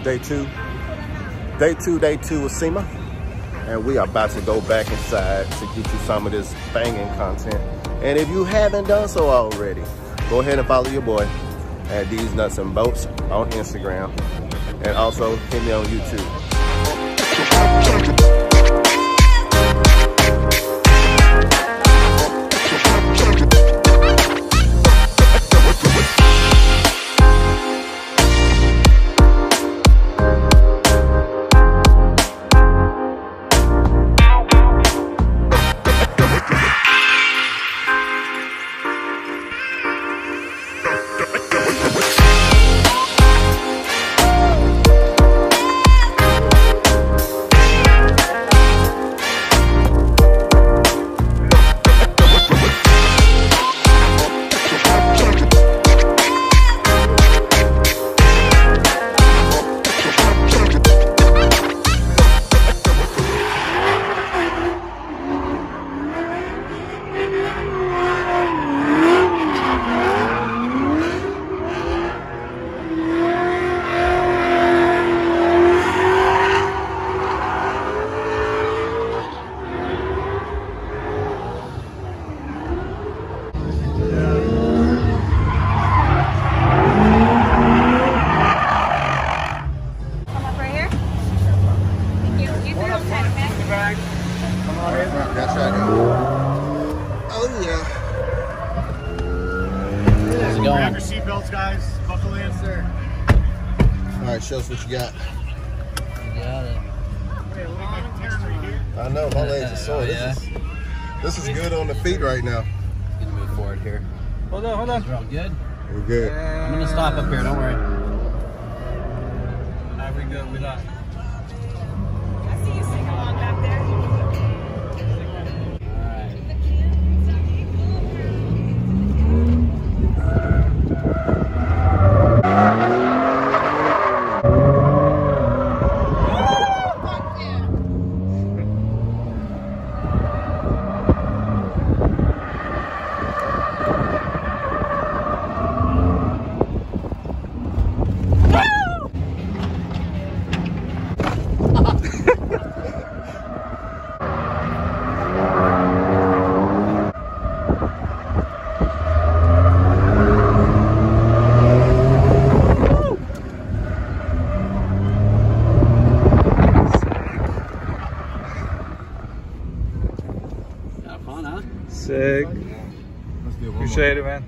day two with SEMA. And we are about to go back inside to get you some of this banging content. And if you haven't done so already, go ahead and follow your boy at These Nuts and Bolts on Instagram. And also hit me on YouTube. Grab your seatbelts, guys. Buckle in, sir. All right, show us what you got. You got it. I know, my legs are sore. This is good on the feet right now. Gonna move forward here. Hold on. We're all good? We're good. I'm gonna stop up here, don't worry. Alright, we're good. We're not. I see you sing along back there. Sick. Appreciate it, man.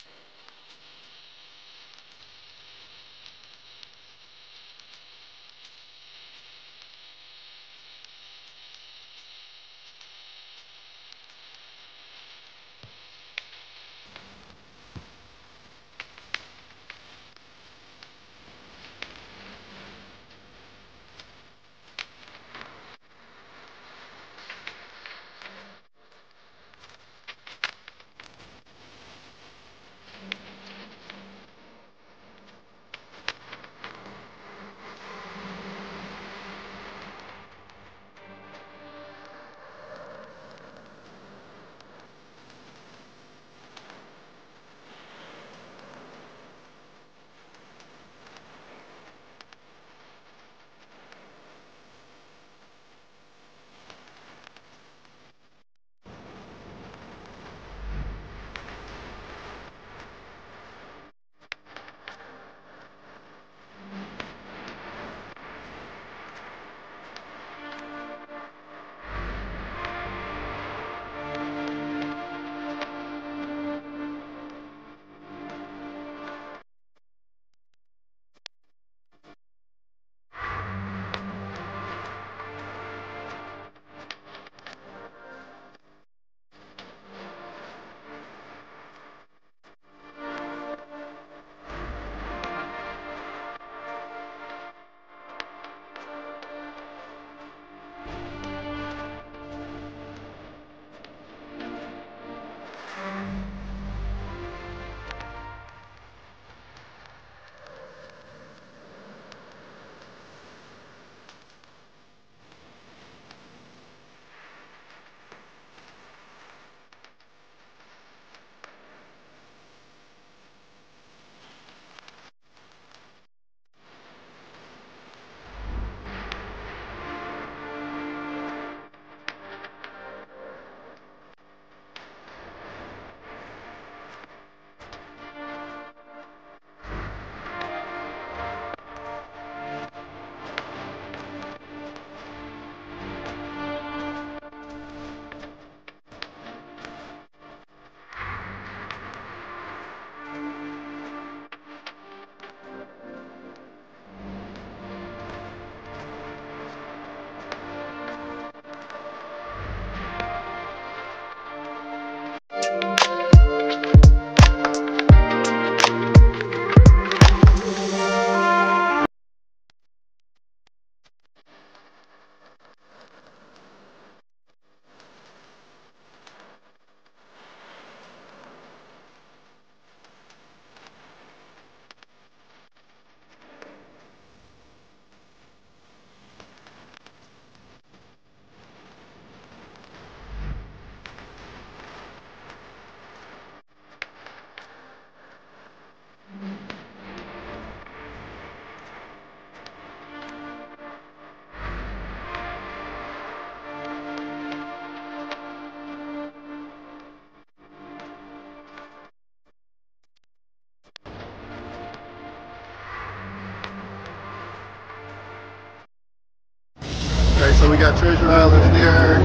Okay, so we got Treasure Island there.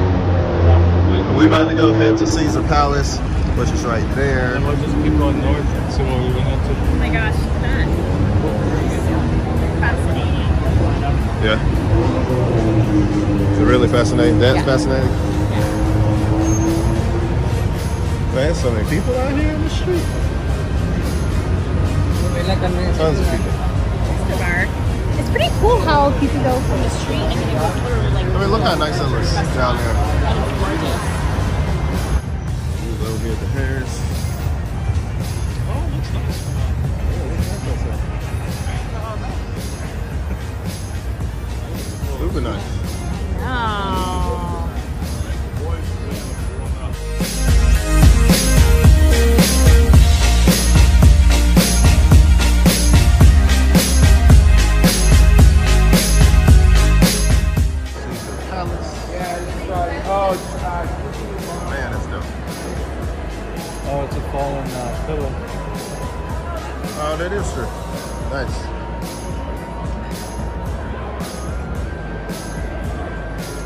We about to go head to Caesar Palace, which is right there. And we'll just keep going north and see what we run into. Oh my gosh, that. Fascinating. Yeah. Is it really fascinating? That's fascinating? Man, so many people out here in the street. Tons of people. It's pretty cool how people go from the street and they walk through like. I mean, look how nice that looks down there. That is gorgeous. Over here at the Harris. Oh, it looks nice. Super nice. Oh. Man, that's dope. Oh, it's a fallen pillow. Oh, that is true. Nice.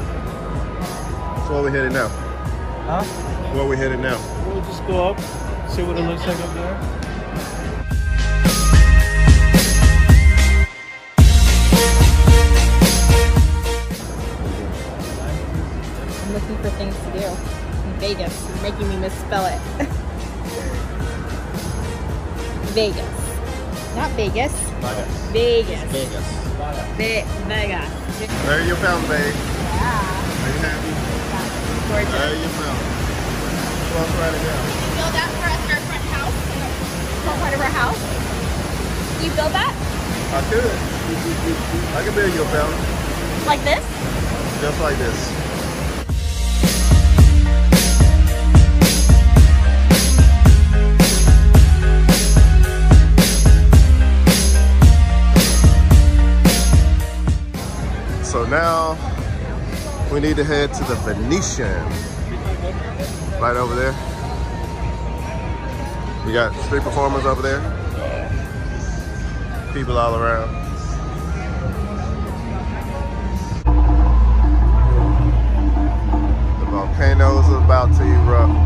So where we headed now? Huh? Where we headed now? We'll just go up, See what it looks like up there? I'm looking for things to do. In Vegas. You're making me misspell it. Vegas. Not Vegas. Vegas. Vegas. Vegas. There you found, babe. Yeah. Are you happy? Gorgeous. There you found. Let's write it down. You build that for us in our front house? Front part of our house? You build that? I could. I can build you a fountain. Like this? Just like this. So now we need to head to the Venetian. Right over there. We got street performers over there. People all around. The volcanoes are about to erupt.